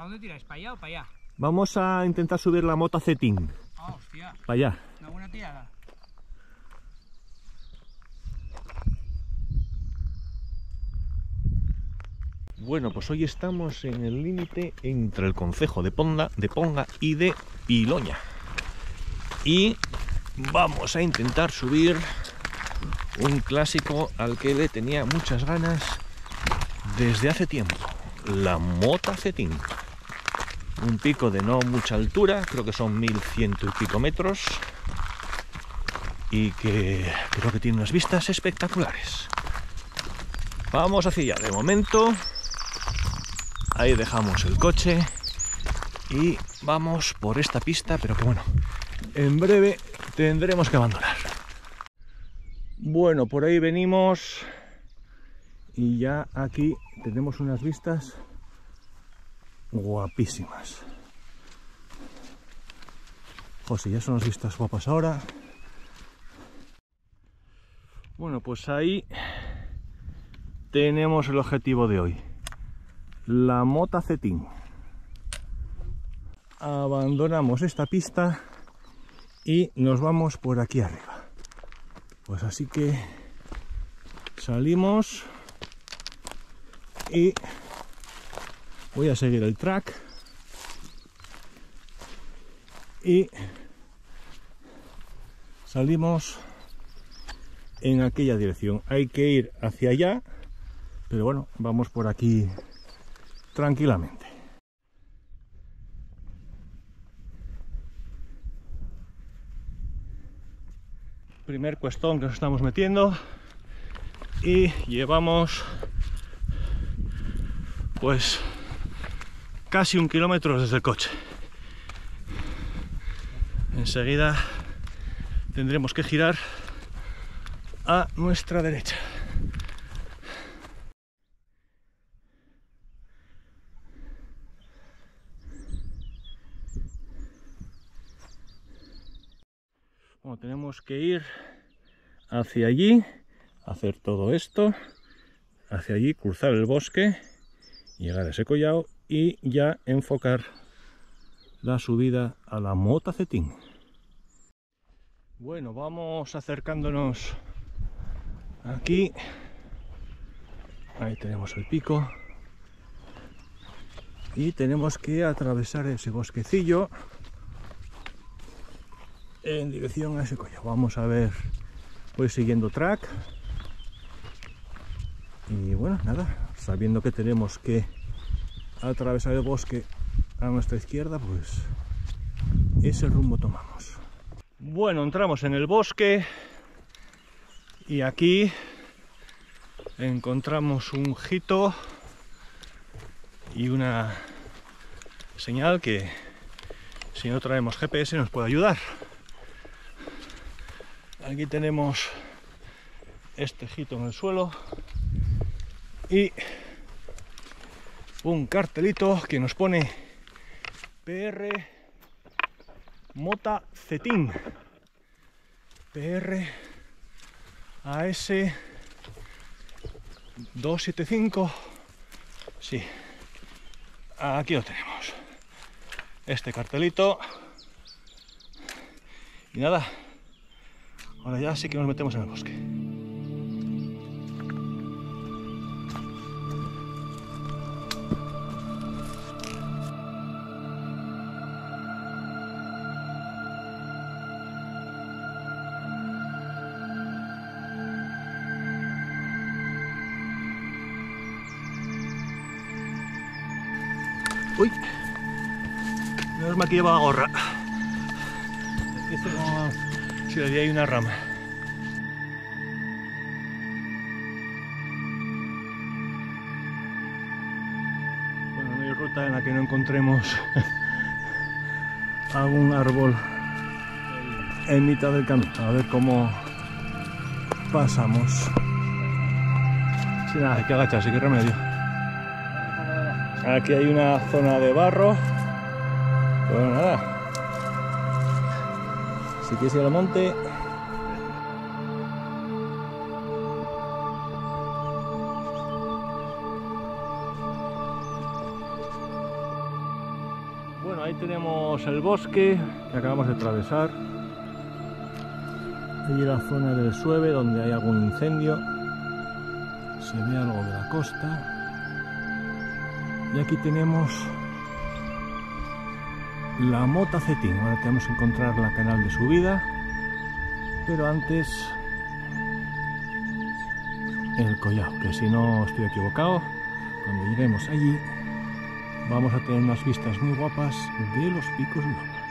dónde tiráis? ¿Para allá o para allá? Vamos a intentar subir la Mota Cetín. Ah, hostia. Para allá. Una buena tirada. Bueno, pues hoy estamos en el límite entre el concejo de Ponga y de Piloña. Y vamos a intentar subir un clásico al que le tenía muchas ganas desde hace tiempo. La Mota Cetín. Un pico de no mucha altura, creo que son 1100 y pico metros. Y que creo que tiene unas vistas espectaculares. Vamos hacia allá. De momento, ahí dejamos el coche y vamos por esta pista, pero que bueno, en breve tendremos que abandonar. Bueno, por ahí venimos y ya aquí tenemos unas vistas guapísimas. José, ya son las vistas guapas ahora. Bueno, pues ahí tenemos el objetivo de hoy. La Mota Cetín. Abandonamos esta pista y nos vamos por aquí arriba. Pues así que salimos y voy a seguir el track y salimos en aquella dirección. Hay que ir hacia allá, pero bueno, vamos por aquí tranquilamente. Primer cuestón que nos estamos metiendo y llevamos pues casi 1 kilómetro desde el coche. Enseguida tendremos que girar a nuestra derecha. Bueno, tenemos que ir hacia allí, hacer todo esto, hacia allí, cruzar el bosque, llegar a ese collado y ya enfocar la subida a la Mota Cetín. Bueno, vamos acercándonos aquí. Ahí tenemos el pico y tenemos que atravesar ese bosquecillo en dirección a ese collado. Vamos a ver, voy siguiendo track y bueno, nada, sabiendo que tenemos que atravesar el bosque a nuestra izquierda, pues ese rumbo tomamos. Bueno, entramos en el bosque y aquí encontramos un jito y una señal que, si no traemos GPS, nos puede ayudar. Aquí tenemos este jito en el suelo y un cartelito que nos pone PR Mota Cetín, PR AS 275. Sí, aquí lo tenemos, este cartelito. Y nada, ahora ya sí que nos metemos en el bosque. Uy, menos mal que lleva gorra. Este como si le di ahí una rama. Bueno, no hay ruta en la que no encontremos algún árbol en mitad del camino. A ver cómo pasamos. Sin nada, hay que agacharse, qué remedio. Aquí hay una zona de barro. Bueno, nada. Si quieres ir al monte, vemos el bosque que acabamos de atravesar. Allí la zona del Sueve, donde hay algún incendio. Se ve algo de la costa. Y aquí tenemos la Mota Cetín. Ahora tenemos que encontrar la canal de subida. Pero antes el Collao, que si no estoy equivocado, cuando lleguemos allí vamos a tener unas vistas muy guapas de los picos de Europa.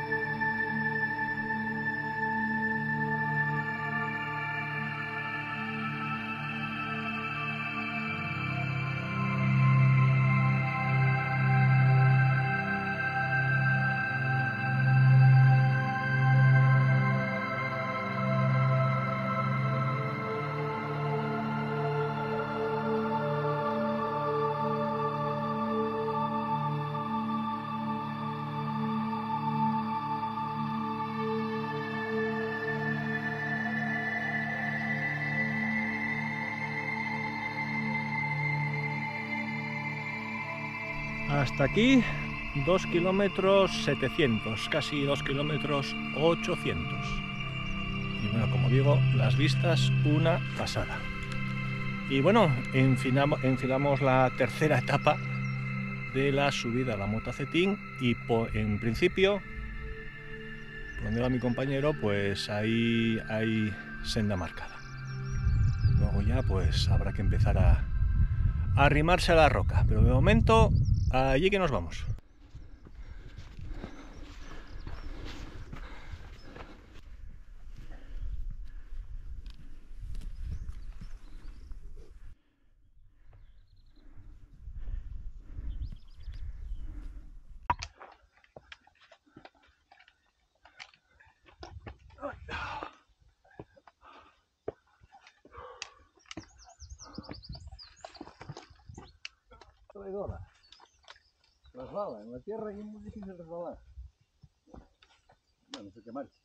Hasta aquí 2 kilómetros 700, casi 2 kilómetros 800. Y bueno, como digo, las vistas una pasada. Y bueno, enfilamos la tercera etapa de la subida a la Mota Cetín y en principio, por donde va mi compañero, pues ahí hay senda marcada. Luego ya pues habrá que empezar a arrimarse a la roca, pero de momento allí que nos vamos. Traidora. Resbala, en la tierra es muy difícil resbalar. Bueno, no sé qué mal.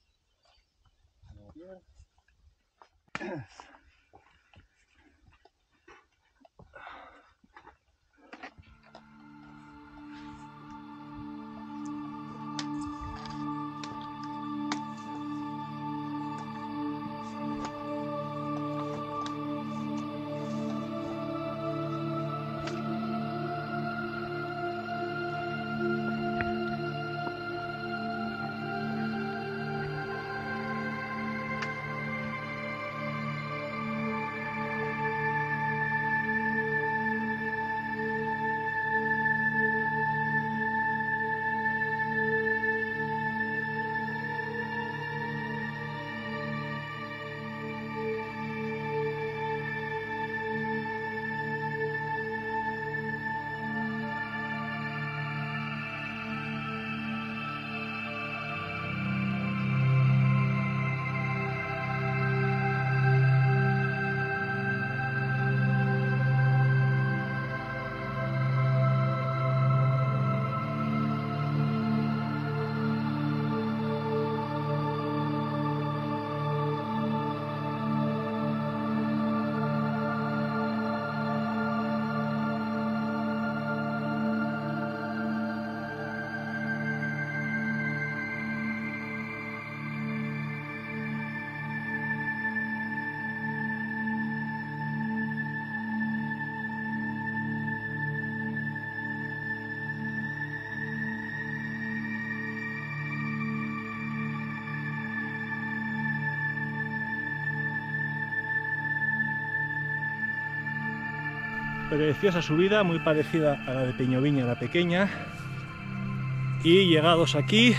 Preciosa subida, muy parecida a la de Peñoviña, la pequeña. Y llegados aquí,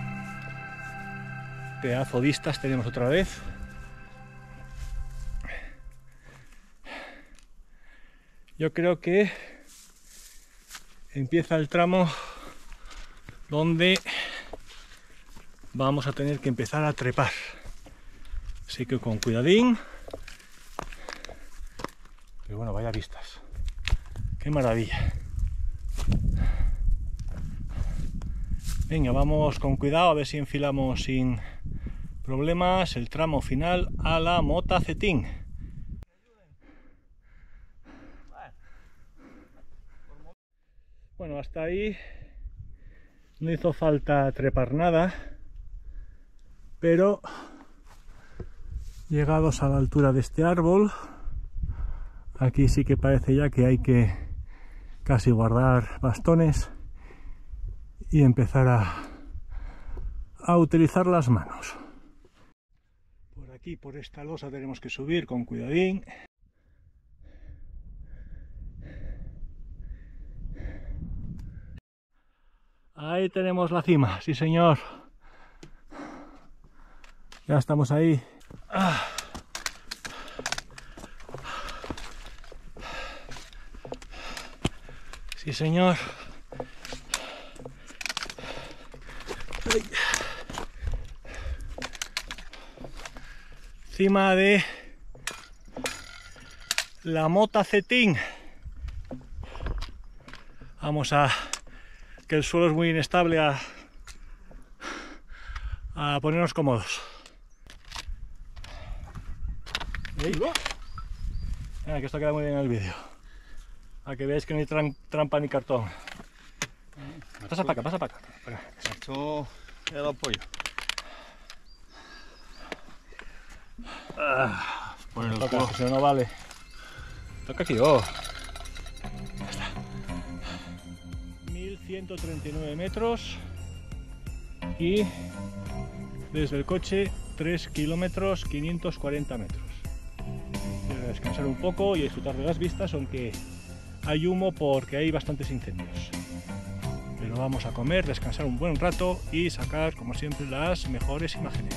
pedazo de vistas tenemos otra vez. Yo creo que empieza el tramo donde vamos a tener que empezar a trepar. Así que con cuidadín. Pero bueno, vaya vistas. ¡Qué maravilla! Venga, vamos con cuidado a ver si enfilamos sin problemas el tramo final a la Mota Cetín. Bueno, hasta ahí No hizo falta trepar nada, pero llegados a la altura de este árbol, aquí sí que parece ya que hay que casi guardar bastones y empezar a utilizar las manos. Por aquí, por esta losa, tenemos que subir con cuidadín. Ahí tenemos la cima, sí señor. Ya estamos ahí. Sí señor. Ay. Cima de la Mota Cetín. Vamos a... que el suelo es muy inestable, a ponernos cómodos. Mira, que esto queda muy bien en el vídeo. A que veáis que no hay trampa ni cartón. Pasa para acá, pasa para acá. Esto el apoyo. Poner el Toca, culo. si no, no vale. Toca aquí, oh. Ya está. 1139 metros. Y desde el coche 3 kilómetros 540 metros. Voy a descansar un poco y disfrutar de las vistas, aunque hay humo porque hay bastantes incendios. Pero vamos a comer, descansar un buen rato y sacar, como siempre, las mejores imágenes.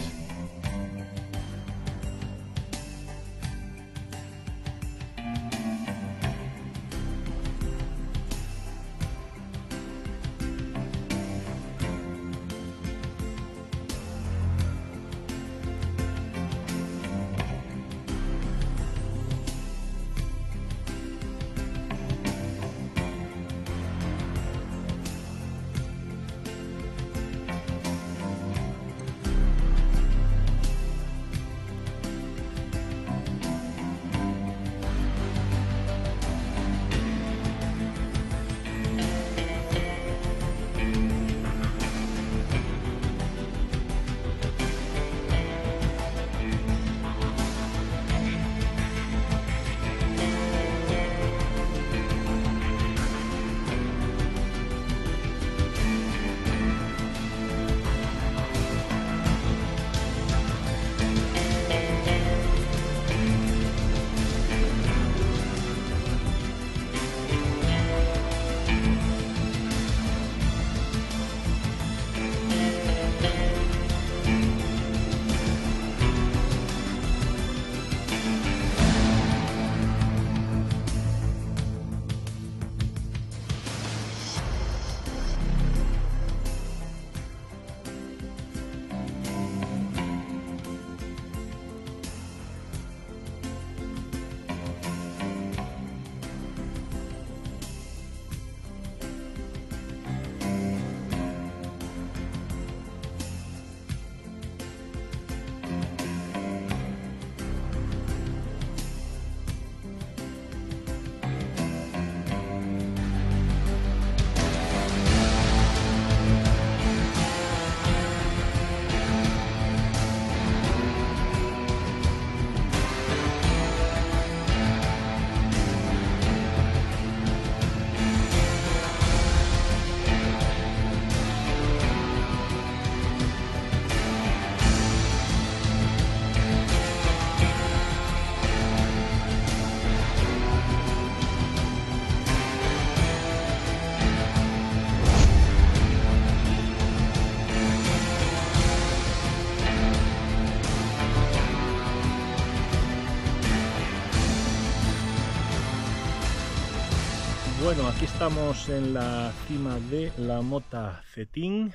Bueno, aquí estamos en la cima de la Mota Cetín,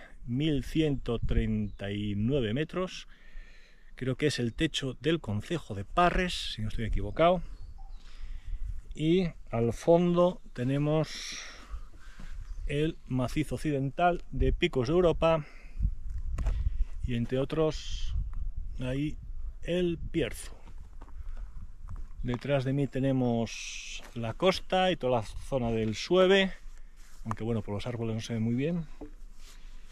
1139 metros. Creo que es el techo del concejo de Parres, si no estoy equivocado. Y al fondo tenemos el macizo occidental de Picos de Europa y, entre otros, ahí el Bierzo. Detrás de mí tenemos la costa y toda la zona del Sueve, aunque bueno, por los árboles no se ve muy bien.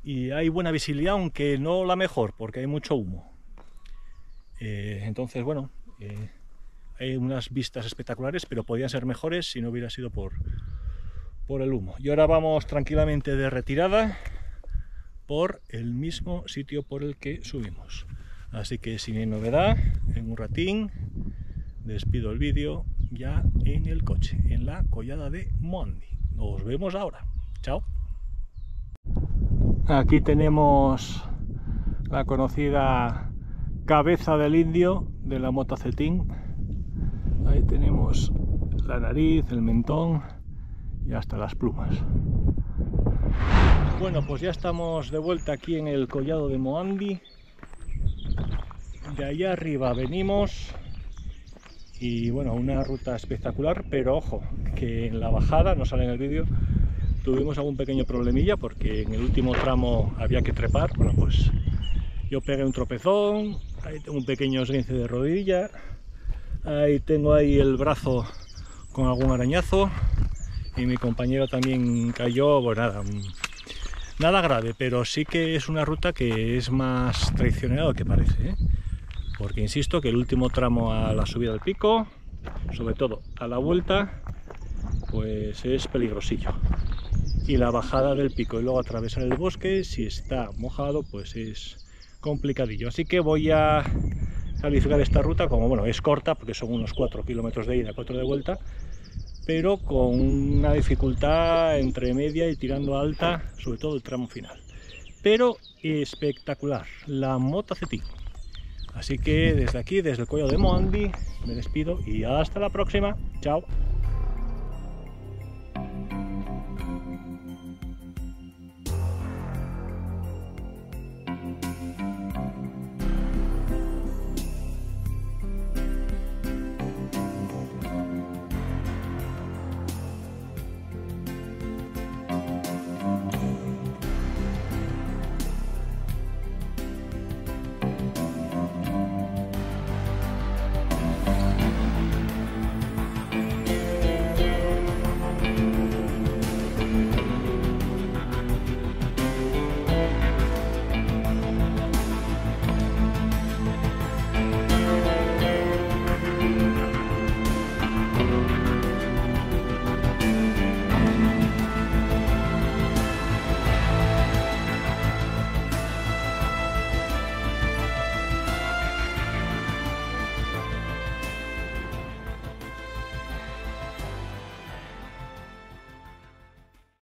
y hay buena visibilidad, aunque no la mejor porque hay mucho humo. Entonces, bueno, hay unas vistas espectaculares, pero podrían ser mejores si no hubiera sido por el humo. Y ahora vamos tranquilamente de retirada por el mismo sitio por el que subimos. Así que sin novedad, en un ratín despido el vídeo ya en el coche, en la collada de Moandi. Nos vemos ahora. Chao. Aquí tenemos la conocida cabeza del indio de la Mota Cetín. Ahí tenemos la nariz, el mentón y hasta las plumas. Bueno, pues ya estamos de vuelta aquí en el collado de Moandi. De allá arriba venimos y bueno, una ruta espectacular, pero ojo, que en la bajada, no sale en el vídeo, tuvimos algún pequeño problemilla porque en el último tramo había que trepar. Bueno, pues yo pegué un tropezón, ahí tengo un pequeño esguince de rodilla, ahí tengo ahí el brazo con algún arañazo y mi compañero también cayó, pues nada grave, pero sí que es una ruta que es más traicionera de lo que parece, ¿eh? Porque insisto que el último tramo a la subida del pico, sobre todo a la vuelta, pues es peligrosillo. Y la bajada del pico y luego atravesar el bosque, si está mojado, pues es complicadillo. Así que voy a calificar esta ruta como, bueno, es corta porque son unos 4 kilómetros de ida, 4 de vuelta, pero con una dificultad entre media y tirando alta, sobre todo el tramo final. Pero espectacular, la Mota Cetín. Así que desde aquí, desde el collado de Moandi, me despido y hasta la próxima. Chao.